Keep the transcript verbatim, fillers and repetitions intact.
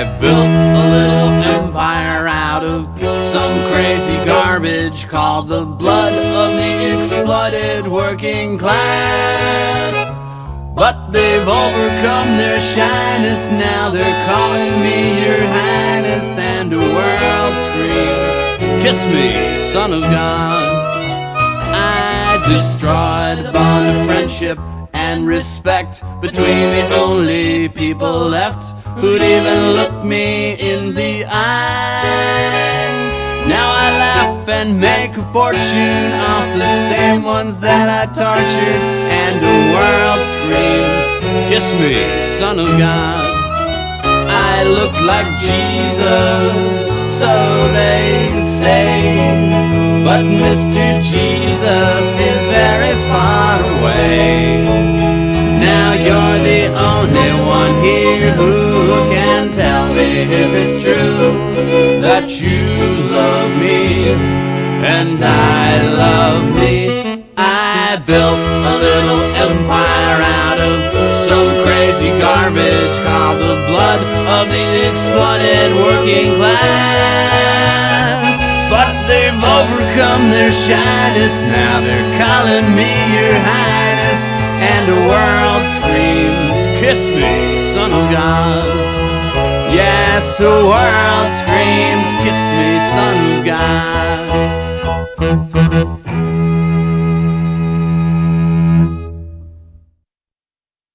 built a little empire out of some crazy garbage called the blood of the exploited working class. But they've overcome their shyness, now they're calling me your highness, and the world screams, kiss me, son of God. I destroyed a bond of friendship and respect between the only people left who'd even look me in the eye. Now I laugh and make a fortune off the same ones that I tortured, and the world screams, kiss me, son of God. I look like Jesus, so they say, but Mister Jesus is very far away. Now you're the only one here who can tell me if it's true that you love me and I love me. I built a little empire out of some crazy garbage called the blood of the exploited working class. But they've overcome their shyness, now they're calling me your highness, and the world screams, kiss me, son of God. Yes, the world screams, kiss me, son of God.